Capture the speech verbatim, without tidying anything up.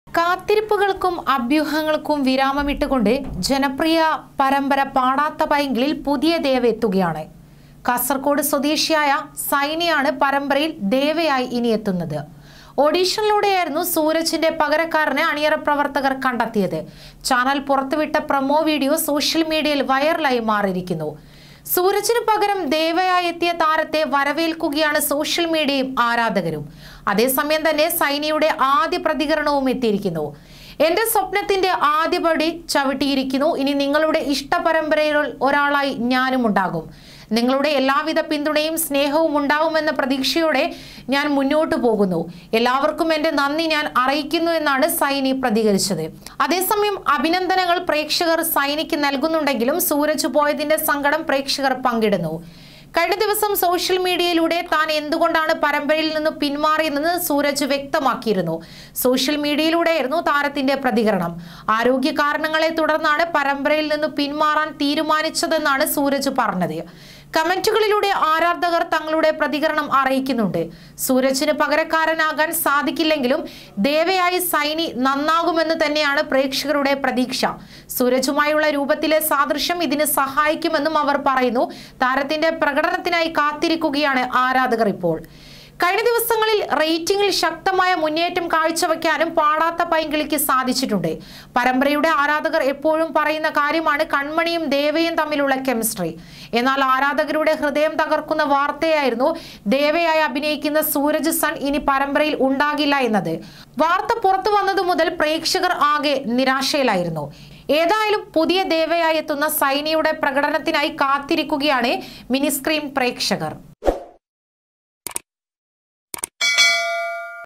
കാത്തിരിപ്പുകൾക്കും അഭ്യൂഹങ്ങൾക്കും വിരാമമിട്ടുകൊണ്ട് ജനപ്രിയ പരമ്പര പാടാത്ത പൈങ്കിളിൽ പുതിയ ദേവ എത്തുകയാണ്. കാസർഗോഡ് സ്വദേശിയായ സൈനിയാണ് പരമ്പരയിൽ ദേവയായി ഇനി എത്തുന്നത്. ഓഡീഷനിലൂടെയായിരുന്നു സൂരജിന്റെ പകരക്കാരനെ അണിയറ പ്രവർത്തകർ കണ്ടെത്തിയത്. ചാനൽ പുറത്തുവിട്ട പ്രൊമോ വീഡിയോ സോഷ്യൽ മീഡിയയിൽ വൈറലായി മാറിയിരിക്കുന്നു. സൂരജിന് പകരം ദേവയായി എത്തിയ താരത്തെ വരവേൽക്കുകയാണ് സോഷ്യൽ മീഡിയയും ആരാധകരും. അതേസമയം തന്നെ സൈനിയുടെ ആദ്യ പ്രതികരണവും എത്തിയിരിക്കുന്നു. എന്റെ സ്വപ്നത്തിന്റെ ആദ്യപടി ചവിട്ടിയിരിക്കുന്നു. ഇനി നിങ്ങളുടെ ഇഷ്ട പരമ്പരയിൽ ഒരാളായി ഞാനും ഉണ്ടാകും. നിങ്ങളുടെ എല്ലാവിധ പിന്തുണയും സ്നേഹവും ഉണ്ടാവുമെന്ന പ്രതീക്ഷയോടെ ഞാൻ മുന്നോട്ട് പോകുന്നു. എല്ലാവർക്കും എൻ്റെ നന്ദി ഞാൻ അറിയിക്കുന്നു എന്നാണ് സൈനി പ്രതികരിച്ചത്. അതേസമയം അഭിനന്ദനങ്ങൾ പ്രേക്ഷകർ സൈനിക്ക് നൽകുന്നുണ്ടെങ്കിലും സൂരജ് പോയതിന്റെ സങ്കടം പ്രേക്ഷകർ പങ്കിടുന്നു. കഴിഞ്ഞ ദിവസം സോഷ്യൽ മീഡിയയിലൂടെ താൻ എന്തുകൊണ്ടാണ് പരമ്പരയിൽ നിന്ന് പിന്മാറിയതെന്ന് സൂരജ് വ്യക്തമാക്കിയിരുന്നു. സോഷ്യൽ മീഡിയയിലൂടെയായിരുന്നു താരത്തിന്റെ പ്രതികരണം. ആരോഗ്യ കാരണങ്ങളെ തുടർന്നാണ് പരമ്പരയിൽ നിന്ന് പിന്മാറാൻ തീരുമാനിച്ചതെന്നാണ് സൂരജ് പറഞ്ഞത്. കമന്റുകളിലൂടെ ആരാധകർ തങ്ങളുടെ പ്രതികരണം അറിയിക്കുന്നുണ്ട്. സൂരജിന് പകരക്കാരനാകാൻ സാധിക്കില്ലെങ്കിലും ദേവയായി സൈനി നന്നാകുമെന്ന് തന്നെയാണ് പ്രേക്ഷകരുടെ പ്രതീക്ഷ. സൂരജുമായുള്ള രൂപത്തിലെ സാദൃശ്യം ഇതിന് സഹായിക്കുമെന്നും അവർ പറയുന്നു. താരത്തിന്റെ പ്രകടനത്തിനായി കാത്തിരിക്കുകയാണ് ആരാധകർ ഇപ്പോൾ. കഴിഞ്ഞ ദിവസങ്ങളിൽ റേറ്റിംഗിൽ ശക്തമായ മുന്നേറ്റം കാഴ്ചവെക്കാനും പാടാത്ത പൈങ്കിളിക്ക് സാധിച്ചിട്ടുണ്ട്. പരമ്പരയുടെ ആരാധകർ എപ്പോഴും പറയുന്ന കാര്യമാണ് കൺമണിയും ദേവയും തമ്മിലുള്ള കെമിസ്ട്രി. എന്നാൽ ആരാധകരുടെ ഹൃദയം തകർക്കുന്ന വാർത്തയായിരുന്നു ദേവയായി അഭിനയിക്കുന്ന സൂരജ് സൺ ഇനി പരമ്പരയിൽ ഉണ്ടാകില്ല എന്നത്. വാർത്ത പുറത്തു വന്നതു മുതൽ പ്രേക്ഷകർ ആകെ നിരാശയിലായിരുന്നു. ഏതായാലും പുതിയ ദേവയായി എത്തുന്ന സൈനിയുടെ പ്രകടനത്തിനായി കാത്തിരിക്കുകയാണ് മിനിസ്ക്രീൻ പ്രേക്ഷകർ.